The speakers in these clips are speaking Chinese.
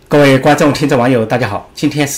各位观众、听众、网友，大家好！今天是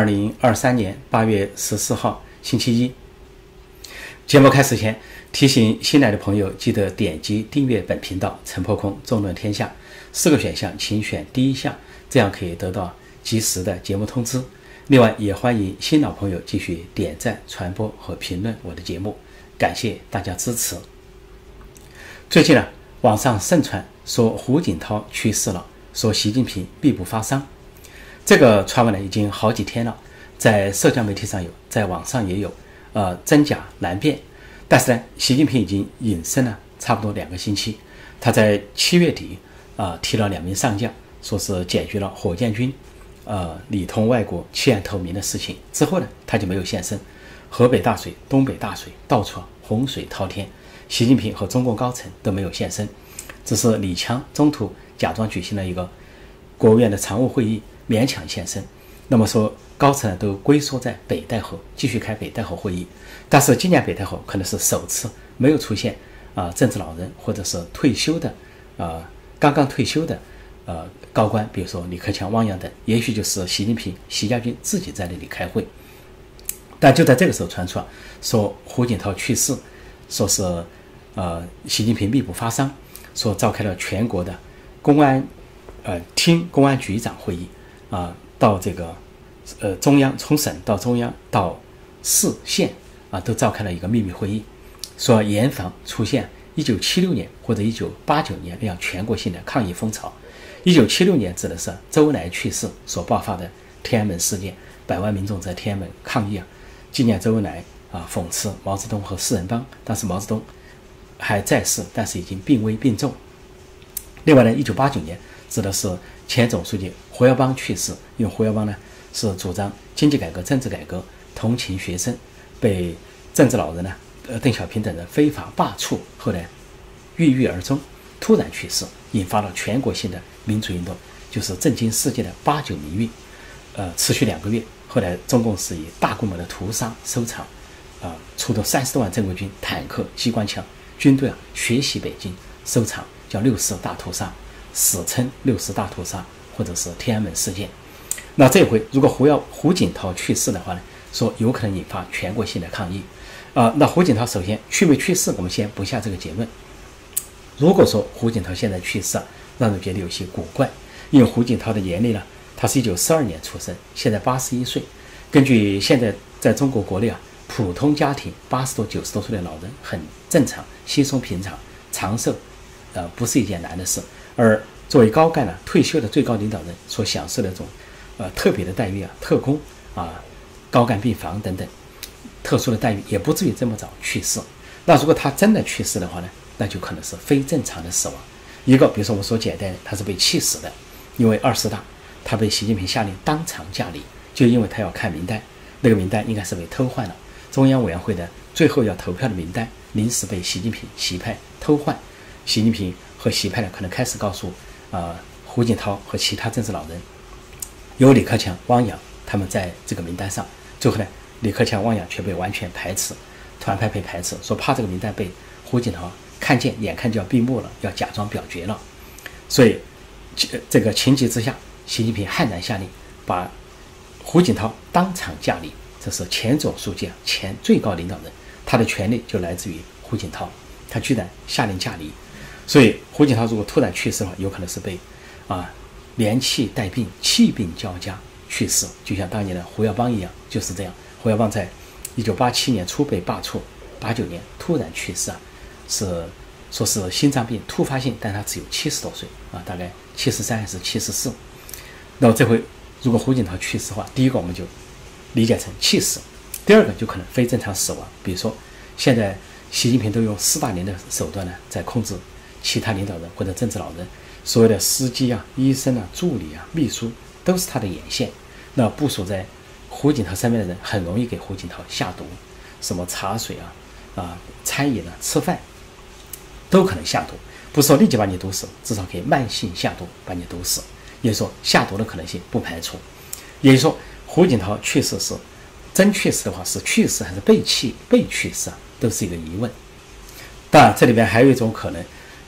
2023年8月14号，星期一。节目开始前，提醒新来的朋友记得点击订阅本频道“陈破空纵论天下”4个选项，请选第一项，这样可以得到及时的节目通知。另外，也欢迎新老朋友继续点赞、传播和评论我的节目，感谢大家支持。最近网上盛传说胡锦涛去世了，说习近平必不发丧。这个传闻已经好几天了，在社交媒体上有，在网上也有，真假难辨。但是呢，习近平已经隐身了差不多2个星期。他在7月底提了2名上将，说是解决了火箭军里通外国弃暗投明的事情。之后呢，他就没有现身。河北大水、东北大水，到处洪水滔天，习近平和中共高层都没有现身。只是李强中途假装举行了一个国务院的常务会议，勉强现身。那么说高层都龟缩在北戴河，继续开北戴河会议。但是今年北戴河可能是首次没有出现政治老人或者是退休的刚刚退休的高官，比如说李克强、汪洋等，也许就是习近平、习家军自己在那里开会。但就在这个时候传出说胡锦涛去世，说是习近平必不发丧，说召开了全国的公安厅公安局长会议到这个中央，从省到中央到市县都召开了一个秘密会议，说严防出现1976年或者1989年那样全国性的抗议风潮。1976年指的是周恩来去世所爆发的天安门事件，百万民众在天安门抗议纪念周恩来讽刺毛泽东和四人帮。当时毛泽东还在世，但是已经病危病重。另外呢，1989年指的是前总书记胡耀邦去世，因为胡耀邦呢是主张经济改革、政治改革，同情学生，被政治老人邓小平等人非法罢黜，后来郁郁而终，突然去世，引发了全国性的民主运动，就是震惊世界的8·9民运，持续2个月。后来中共是以大规模的屠杀收场，出动30多万正规军、坦克、机关枪，军队血洗北京，收场叫6·4大屠杀，史称6·4大屠杀或者是天安门事件。那这回如果胡锦涛去世的话呢，说有可能引发全国性的抗议。那胡锦涛首先去没去世，我们先不下这个结论。如果说胡锦涛现在去世让人觉得有些古怪，因为胡锦涛的年龄他是1942年出生，现在81岁。根据现在在中国国内普通家庭80多、90多岁的老人很正常、稀松平常、长寿，不是一件难的事。而作为高干退休的最高领导人所享受的这种特别的待遇特工高干病房等等特殊的待遇，也不至于这么早去世。那如果他真的去世的话呢，那就可能是非正常的死亡。一个比如说我们说简单，他是被气死的，因为20大他被习近平下令当场驾离，就因为他要看名单，那个名单应该是被偷换了，中央委员会的最后要投票的名单临时被习近平习派偷换。习近平和习派可能开始告诉胡锦涛和其他政治老人，有李克强、汪洋他们在这个名单上。最后呢，李克强、汪洋却被完全排斥，团派被排斥，说怕这个名单被胡锦涛看见，眼看就要闭幕了，要假装表决了。所以这个情急之下，习近平悍然下令把胡锦涛当场驾离。这是前总书记前最高领导人，他的权力就来自于胡锦涛，他居然下令驾离。所以胡锦涛如果突然去世的话，有可能是被连气带病，气病交加去世，就像当年的胡耀邦一样，就是这样。胡耀邦在1987年初被罢黜，89年突然去世说是心脏病突发性，但他只有70多岁大概73还是74。那么这回如果胡锦涛去世的话，第一个我们就理解成气死，第二个就可能非正常死亡。比如说现在习近平都用斯大林的手段在控制其他领导人或者政治老人，所有的司机医生助理秘书都是他的眼线。那部署在胡锦涛身边的人很容易给胡锦涛下毒，什么茶水餐饮吃饭都可能下毒，不是说立即把你毒死，至少可以慢性下毒把你毒死。也就是说下毒的可能性不排除。也就是说胡锦涛去世是真去世的话，是去世还是被去世都是一个疑问。当然这里边还有一种可能，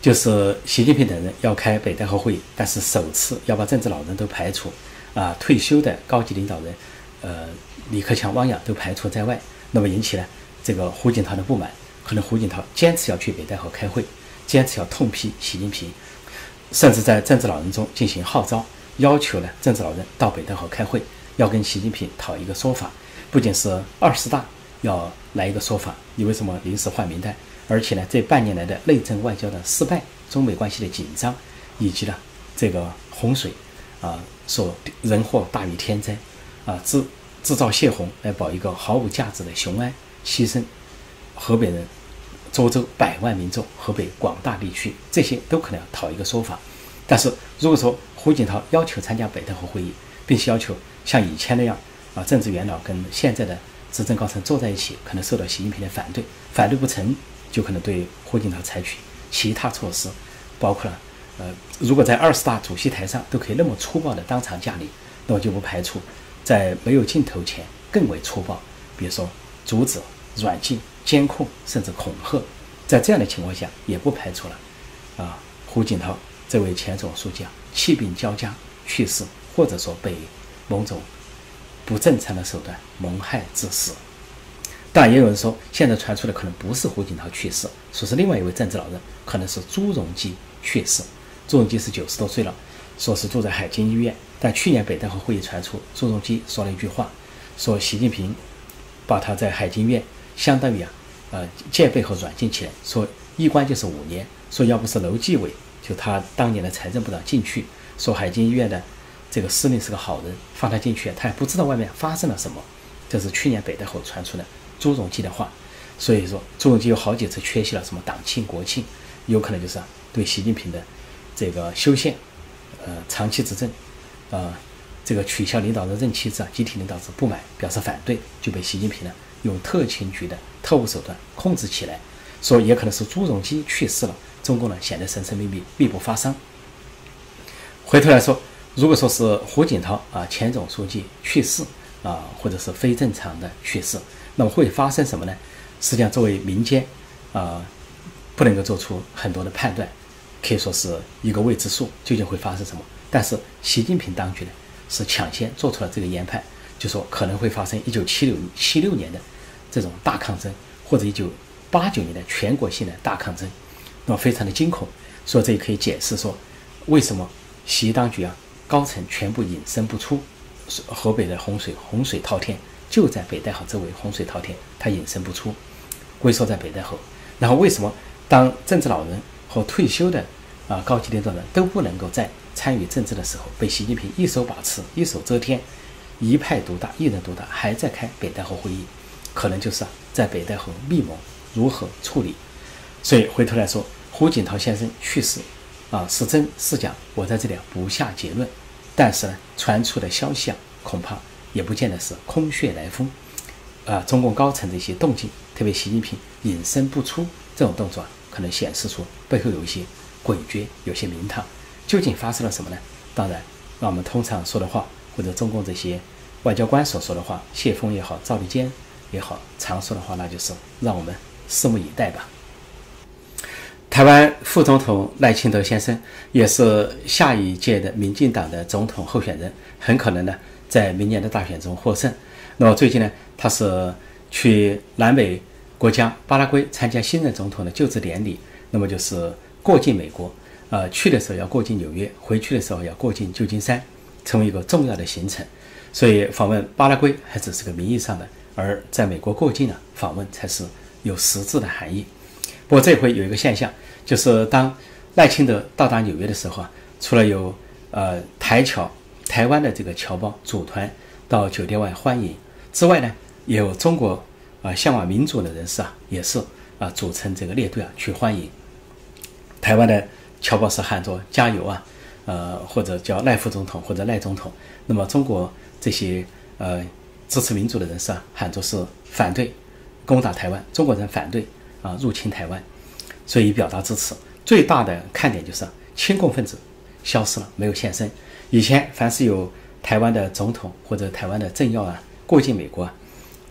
就是习近平等人要开北戴河会议，但是首次要把政治老人都排除，退休的高级领导人，李克强、汪洋都排除在外，那么引起了这个胡锦涛的不满，可能胡锦涛坚持要去北戴河开会，坚持要痛批习近平，甚至在政治老人中进行号召，要求呢政治老人到北戴河开会，要跟习近平讨一个说法，不仅是20大要来一个说法，你为什么临时换名单？而且呢，这半年来的内政外交的失败，中美关系的紧张，以及呢这个洪水所人祸大于天灾制造泄洪来保一个毫无价值的雄安，牺牲河北人、涿州100万民众、河北广大地区，这些都可能要讨一个说法。但是如果说胡锦涛要求参加北戴河会议，并且要求像以前那样政治元老跟现在的执政高层坐在一起，可能受到习近平的反对，反对不成就可能对胡锦涛采取其他措施，包括了如果在20大主席台上都可以那么粗暴的当场驾临，那么就不排除在没有镜头前更为粗暴，比如说阻止、软禁、监控，甚至恐吓。在这样的情况下，也不排除了胡锦涛这位前总书记气病交加去世，或者说被某种不正常的手段谋害致死。当然也有人说，现在传出的可能不是胡锦涛去世，说是另外一位政治老人，可能是朱镕基去世。朱镕基是90多岁了，说是住在海津医院。但去年北戴河会议传出，朱镕基说了一句话，说习近平把他在海津医院相当于戒备和软禁起来，说一关就是5年，说要不是楼继伟，就他当年的财政部长进去，说海津医院的这个司令是个好人，放他进去，他也不知道外面发生了什么。这是去年北戴河传出的朱镕基的话。所以说朱镕基有好几次缺席了什么党庆国庆，有可能就是对习近平的这个修宪长期执政这个取消领导人任期制集体领导制不满，表示反对，就被习近平呢用特勤局的特务手段控制起来。说也可能是朱镕基去世了，中共呢显得神神秘秘，密不发丧。回头来说，如果说是胡锦涛前总书记去世或者是非正常的去世，那么会发生什么呢？实际上作为民间不能够做出很多的判断，可以说是一个未知数，究竟会发生什么。但是习近平当局呢是抢先做出了这个研判，就说可能会发生1976年的这种大抗争，或者1989年的全国性的大抗争，那么非常的惊恐。所以这也可以解释说为什么习当局高层全部隐身不出，河北的洪水滔天，就在北戴河周围，洪水滔天，他隐身不出，龟缩在北戴河。然后为什么当政治老人和退休的高级领导人都不能够再参与政治的时候，被习近平一手把持，一手遮天，一派独大，一人独大，还在开北戴河会议，可能就是在北戴河密谋如何处理。所以回头来说，胡锦涛先生去世是真是假，我在这里不下结论。但是呢，传出的消息恐怕也不见得是空穴来风。中共高层的一些动静，特别习近平隐身不出这种动作可能显示出背后有一些诡谲，有些名堂。究竟发生了什么呢？当然，让我们通常说的话，或者中共这些外交官所说的话，谢峰也好，赵立坚也好，常说的话，那就是让我们拭目以待吧。台湾副总统赖清德先生也是下一届的民进党的总统候选人，很可能呢在明年的大选中获胜。那么最近呢，他是去南美国家巴拉圭参加新任总统的就职典礼，那么就是过境美国，去的时候要过境纽约，回去的时候要过境旧金山，成为一个重要的行程。所以访问巴拉圭还只是个名义上的，而在美国过境访问才是有实质的含义。不过这回有一个现象，就是当赖清德到达纽约的时候除了有台湾的这个侨胞组团到酒店外欢迎之外呢，也有中国向往民主的人士也是组成这个列队去欢迎。台湾的侨胞是喊着加油或者叫赖副总统或者赖总统，那么中国这些支持民主的人士喊着是反对攻打台湾，中国人反对入侵台湾，所以表达支持。最大的看点就是亲共分子消失了，没有现身。以前凡是有台湾的总统或者台湾的政要过境美国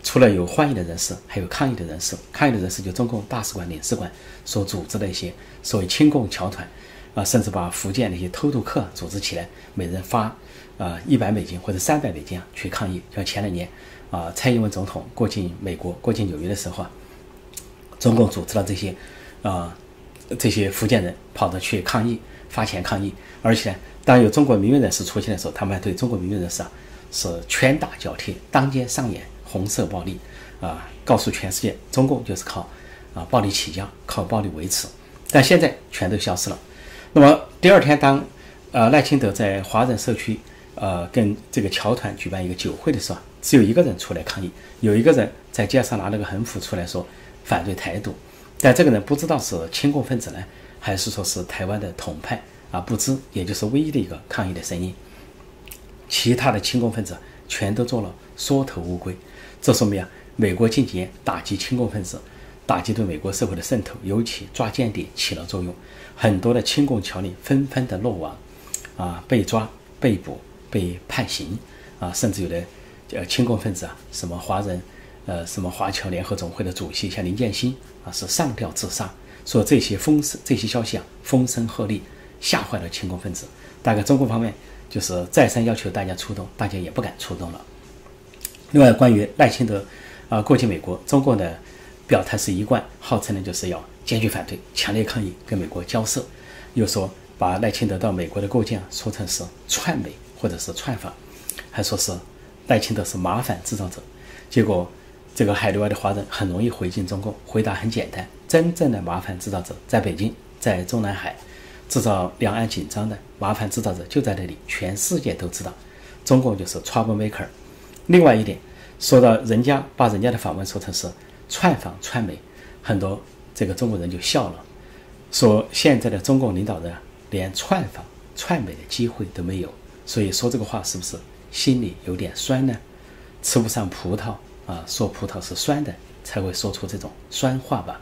除了有欢迎的人士，还有抗议的人士。抗议的人士就中共大使馆、领事馆所组织的一些所谓亲共侨团，甚至把福建那些偷渡客组织起来，每人发$100或者$300去抗议。像前2年蔡英文总统过境美国、过境纽约的时候中共组织了这些福建人跑着去抗议，发钱抗议。而且呢，当有中国民运人士出现的时候，他们还对中国民运人士是拳打脚踢，当街上演红色暴力告诉全世界中共就是靠暴力起家，靠暴力维持。但现在全都消失了。那么第二天，当赖清德在华人社区跟这个侨团举办一个酒会的时候，只有一个人出来抗议，有一个人在街上拿了个横幅出来说反对台独，但这个人不知道是亲共分子呢，还是说是台湾的统派不知，也就是唯一的一个抗议的声音。其他的亲共分子全都做了缩头乌龟。这说明美国近几年打击亲共分子，打击对美国社会的渗透，尤其抓间谍起了作用。很多的亲共侨领纷纷的落网被抓、被捕、被判刑甚至有的亲共分子什么华人什么华侨联合总会的主席像林建新是上吊自杀。说这些消息风声鹤唳，吓坏了亲共分子。大概中共方面就是再三要求大家出动，大家也不敢出动了。另外，关于赖清德过境美国，中共的表态是一贯，号称呢就是要坚决反对、强烈抗议，跟美国交涉。又说把赖清德到美国的过境说成是串美或者是串访，还说是赖清德是麻烦制造者。结果这个海内外的华人很容易回敬中共，回答很简单：真正的麻烦制造者在北京，在中南海，制造两岸紧张的麻烦制造者就在那里，全世界都知道，中共就是 trouble maker。另外一点，说到把人家的访问说成是串访串美，很多这个中国人就笑了，说现在的中共领导人连串访串美的机会都没有，所以说这个话是不是心里有点酸呢？吃不上葡萄说葡萄是酸的，才会说出这种酸话吧。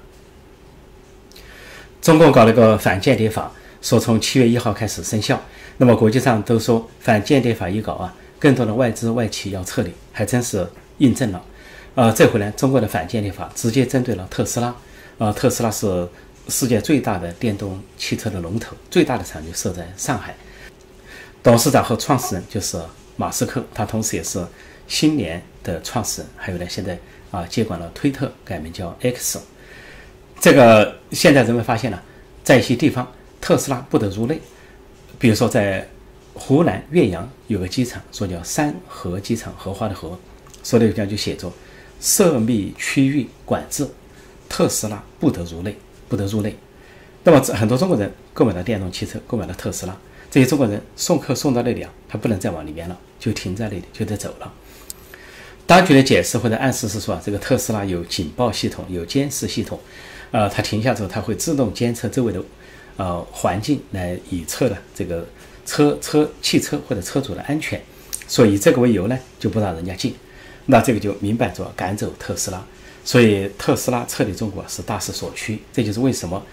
中共搞了个反间谍法，说从7月1号开始生效。那么国际上都说反间谍法一搞更多的外资外企要撤离，还真是印证了。这回呢，中国的反间谍法直接针对了特斯拉。特斯拉是世界最大的电动汽车的龙头，最大的厂就设在上海。董事长和创始人就是马斯克，他同时也是新联的创始人。还有呢，现在接管了推特，改名叫 X。这个现在人们发现了，在一些地方特斯拉不得入内，比如说在湖南岳阳有个机场，说叫三河机场，荷花的荷，说的地方就写着涉密区域管制，特斯拉不得入内，不得入内。那么很多中国人购买了电动汽车，购买了特斯拉，这些中国人送客送到那里他不能再往里面了，就停在那里，就得走了。当局的解释或者暗示是说这个特斯拉有警报系统，有监视系统，它停下之后，它会自动监测周围的环境，来以测的这个汽车或者车主的安全，所以以这个为由呢，就不让人家进。那这个就明摆着赶走特斯拉，所以特斯拉撤离中国是大势所趋。这就是为什么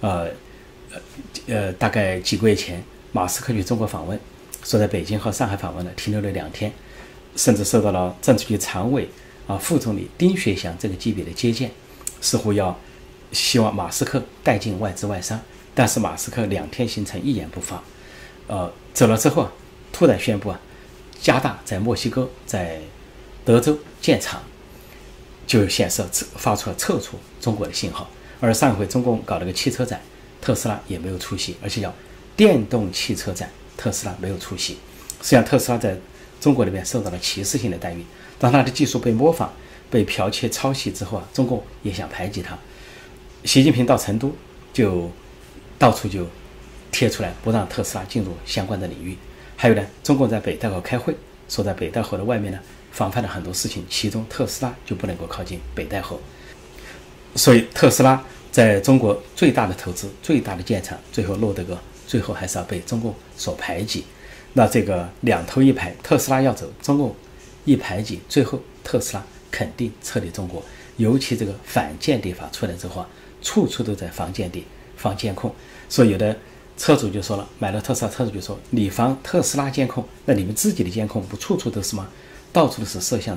大概几个月前，马斯克去中国访问，说在北京和上海访问了，停留了2天，甚至受到了政治局常委副总理丁学祥这个级别的接见，似乎希望马斯克带进外资外商。但是马斯克2天行程一言不发，走了之后突然宣布加大在墨西哥、在德州建厂，就显示发出了撤出中国的信号。而上回中共搞了个汽车展，特斯拉也没有出席，而且叫电动汽车展，特斯拉没有出席。实际上特斯拉在中国里面受到了歧视性的待遇，当它的技术被模仿、被剽窃抄袭之后中共也想排挤它。习近平到成都就到处就贴出来，不让特斯拉进入相关的领域。还有呢，中共在北戴河开会，说在北戴河的外面呢防范了很多事情，其中特斯拉就不能够靠近北戴河。所以特斯拉在中国最大的投资、最大的建厂，最后还是要被中共所排挤。那这个两头一排，特斯拉要走，中共一排挤，最后特斯拉肯定撤离中国。尤其这个反间谍法出来之后处处都在防间谍、防监控。所以有的车主就说了，买了特斯拉车主就说，你防特斯拉监控，那你们自己的监控不处处都是吗？到处都是摄像头，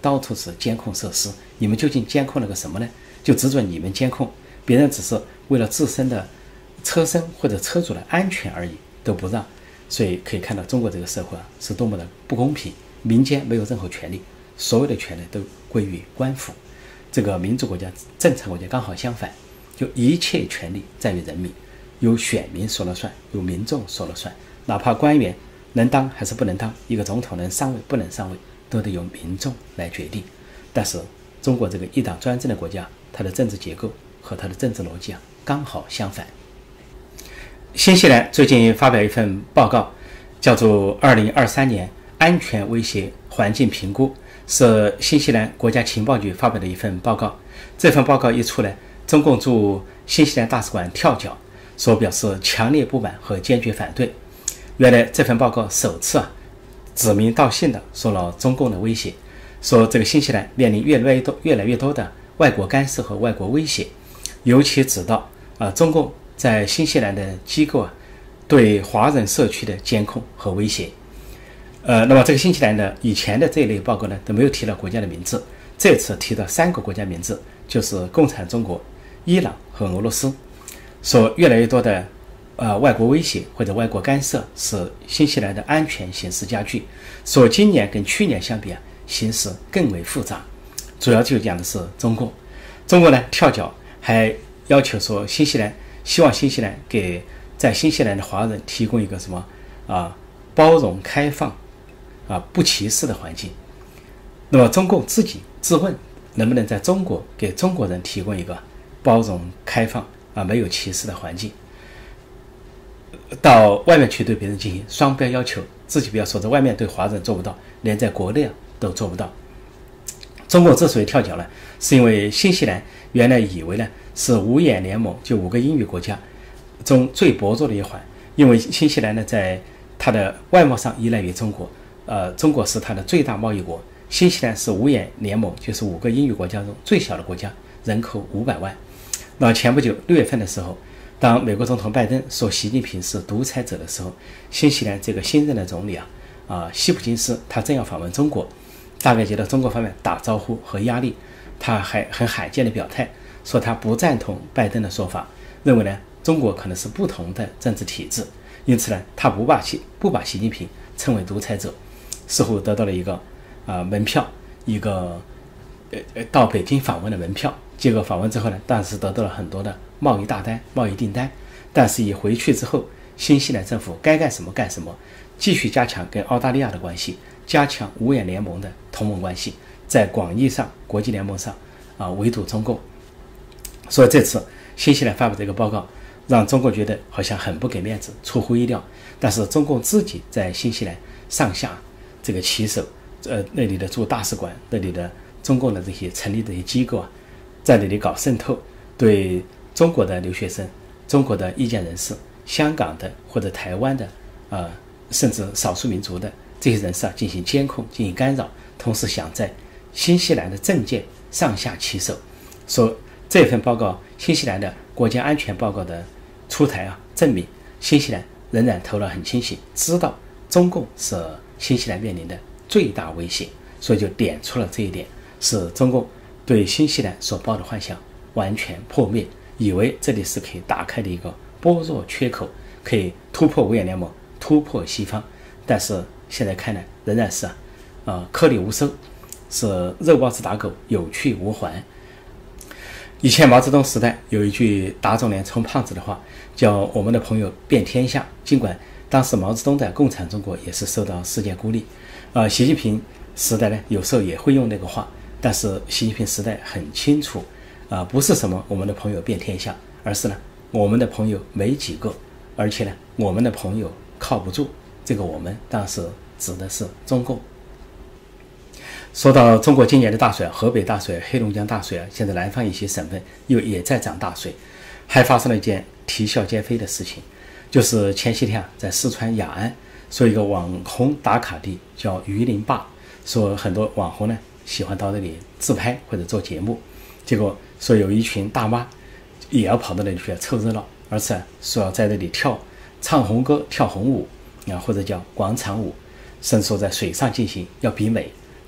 到处是监控设施，你们究竟监控了个什么呢？就只准你们监控，别人只是为了自身的车身或者车主的安全而已，都不让。所以可以看到中国这个社会是多么的不公平，民间没有任何权利，所有的权利都归于官府。这个民主国家、正常国家刚好相反，就一切权利在于人民，由选民说了算，由民众说了算，哪怕官员能当还是不能当，一个总统能上位不能上位，都得由民众来决定。但是中国这个一党专政的国家，它的政治结构和它的政治逻辑刚好相反。新西兰最近发表一份报告，叫做2023年安全威胁环境评估，是新西兰国家情报局发表的一份报告。这份报告一出来，中共驻新西兰大使馆跳脚，说表示强烈不满和坚决反对。原来这份报告首次指名道姓的说了中共的威胁，说这个新西兰面临越来越多的外国干涉和外国威胁，尤其指到中共在新西兰的机构对华人社区的监控和威胁。那么这个新西兰的以前的这一类报告呢都没有提到国家的名字，这次提到3个国家名字，就是共产中国、伊朗和俄罗斯，说越来越多的外国威胁或者外国干涉使新西兰的安全形势加剧，说今年跟去年相比形势更为复杂。主要就讲的是中国呢跳脚，还要求说希望新西兰给在新西兰的华人提供一个什么包容开放不歧视的环境。那么中共自己自问能不能在中国给中国人提供一个包容开放没有歧视的环境，到外面去对别人进行双标要求，自己不要说在外面对华人做不到，连在国内都做不到。中国之所以跳脚呢，是因为新西兰原来以为呢是五眼联盟就5个英语国家中最薄弱的一环，因为新西兰呢在它的外贸上依赖于中国，中国是它的最大贸易国，新西兰是五眼联盟就是5个英语国家中最小的国家，人口500万。那前不久6月份的时候，当美国总统拜登说习近平是独裁者的时候，新西兰这个新任的总理希普金斯他正要访问中国，大概接到中国方面打招呼和压力，他还很罕见的表态，说他不赞同拜登的说法，认为呢中国可能是不同的政治体制，因此呢他不把习近平称为独裁者，似乎得到了一个门票，一个到北京访问的门票。结果访问之后呢，当然是得到了很多的贸易大单、贸易订单，但是一回去之后，新西兰政府该干什么干什么，继续加强跟澳大利亚的关系，加强五眼联盟的同盟关系，在广义上国际联盟上围堵中共。所以这次新西兰发布这个报告，让中国觉得好像很不给面子，出乎意料。但是中共自己在新西兰上下这个其手，那里的驻大使馆，那里的中共的这些成立的这些机构在那里搞渗透，对中国的留学生、中国的意见人士、香港的或者台湾的甚至少数民族的这些人士进行监控、进行干扰，同时想在新西兰的政界上下其手。说这份报告，新西兰的国家安全报告的出台证明新西兰仍然头脑很清醒，知道中共是新西兰面临的最大威胁，所以就点出了这一点，使中共对新西兰所抱的幻想完全破灭，以为这里是可以打开的一个般若缺口，可以突破五眼联盟，突破西方。但是现在看来仍然是颗粒无收，是肉包子打狗，有去无还。以前毛泽东时代有一句打肿脸充胖子的话，叫我们的朋友遍天下。尽管当时毛泽东在共产中国也是受到世界孤立，习近平时代呢有时候也会用那个话，但是习近平时代很清楚不是什么我们的朋友遍天下，而是呢我们的朋友没几个，而且呢我们的朋友靠不住。这个我们当然是指的是中共。说到中国今年的大水，河北大水、黑龙江大水现在南方一些省份也在涨大水，还发生了一件啼笑皆非的事情，就是前些天在四川雅安说一个网红打卡地叫榆林坝，说很多网红呢喜欢到那里自拍或者做节目，结果说有一群大妈也要跑到那里去凑热闹，而且说要在那里唱红歌、跳红舞或者叫广场舞，甚至说在水上进行要比美。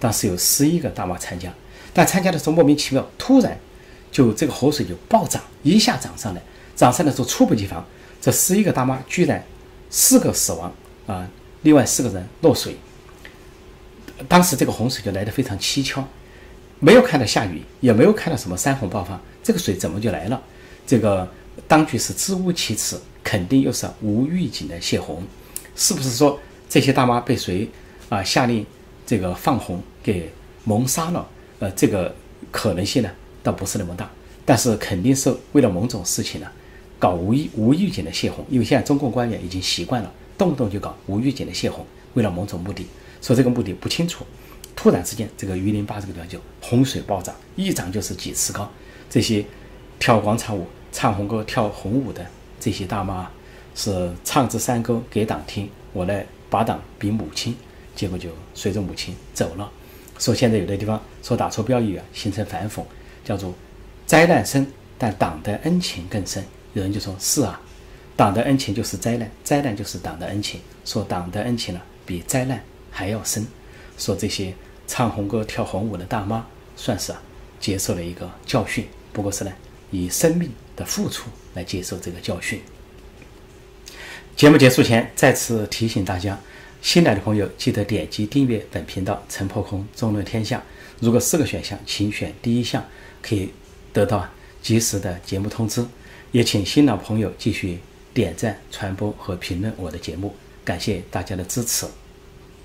当时有11个大妈参加，但参加的时候莫名其妙，突然就这个河水就暴涨，一下涨上来，涨上来的时候猝不及防，这11个大妈居然4个死亡啊，另外4个人落水。当时这个洪水就来得非常蹊跷，没有看到下雨，也没有看到什么山洪爆发，这个水怎么就来了？这个当局是支吾其词，肯定又是无预警的泄洪。是不是说这些大妈被谁下令这个放洪给蒙杀了？这个可能性呢倒不是那么大，但是肯定是为了某种事情呢搞无预警的泄洪，因为现在中共官员已经习惯了动不动就搞无预警的泄洪，为了某种目的，说这个目的不清楚。突然之间，这个榆林坝这个地方就洪水暴涨，一涨就是几尺高。这些跳广场舞、唱红歌、跳红舞的这些大妈是唱支山歌给党听，我来把党比母亲，结果就随着母亲走了。说现在有的地方说打错标语形成反讽，叫做灾难深，但党的恩情更深。有人就说是啊，党的恩情就是灾难，灾难就是党的恩情。说党的恩情呢比灾难还要深。说这些唱红歌跳红舞的大妈算是接受了一个教训，不过是呢以生命的付出来接受这个教训。节目结束前再次提醒大家，新来的朋友记得点击订阅本频道陈破空纵论天下。如果4个选项，请选第1项，可以得到及时的节目通知。也请新老朋友继续点赞、传播和评论我的节目，感谢大家的支持。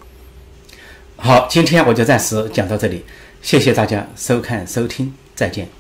好，今天我就暂时讲到这里，谢谢大家收看收听，再见。